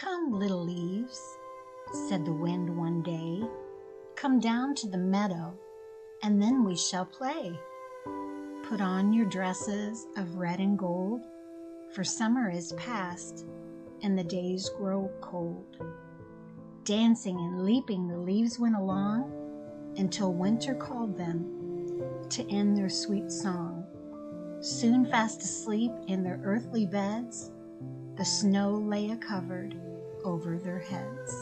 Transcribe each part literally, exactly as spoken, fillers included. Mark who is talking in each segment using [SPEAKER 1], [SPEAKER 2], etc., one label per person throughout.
[SPEAKER 1] "Come, little leaves," said the wind one day, "come down to the meadow, and then we shall play. Put on your dresses of red and gold, for summer is past, and the days grow cold." Dancing and leaping the leaves went along, until winter called them to end their sweet song. Soon fast asleep in their earthly beds, the snow lay a-covered over their heads.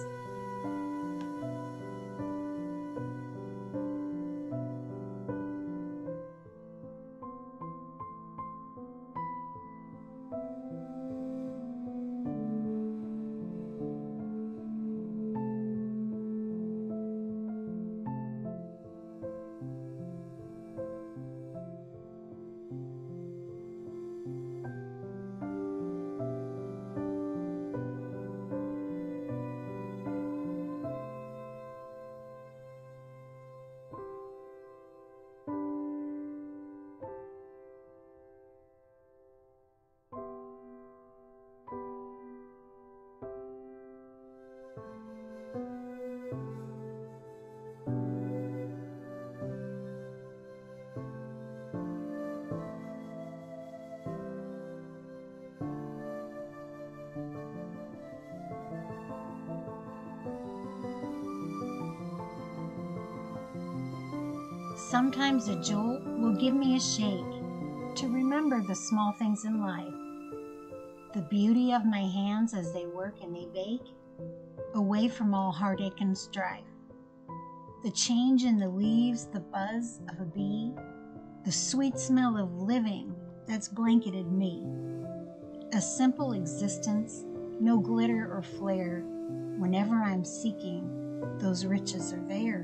[SPEAKER 1] Sometimes a jolt will give me a shake to remember the small things in life, the beauty of my hands as they work and they bake, away from all heartache and strife, the change in the leaves, the buzz of a bee, the sweet smell of living that's blanketed me. A simple existence, no glitter or flare. Whenever I'm seeking, those riches are there.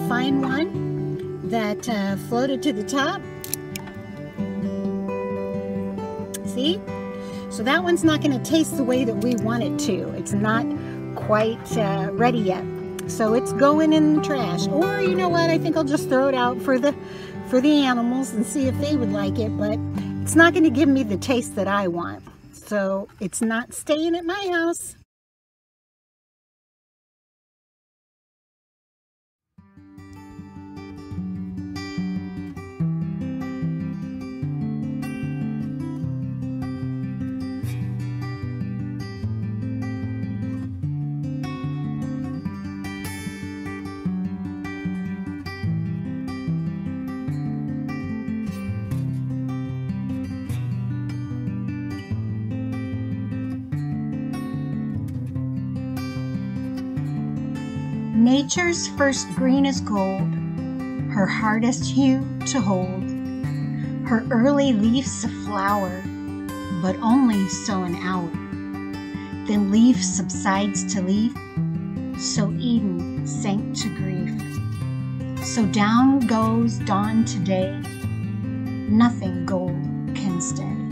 [SPEAKER 1] find one that uh, floated to the top. See? So that one's not going to taste the way that we want it to. It's not quite uh, ready yet. So it's going in the trash. Or you know what? I think I'll just throw it out for the for the animals and see if they would like it. But it's not going to give me the taste that I want. So it's not staying at my house. Nature's first green is gold, her hardest hue to hold. Her early leaf's a flower, but only so an hour. Then leaf subsides to leaf, so Eden sank to grief. So down goes dawn today, nothing gold can stay.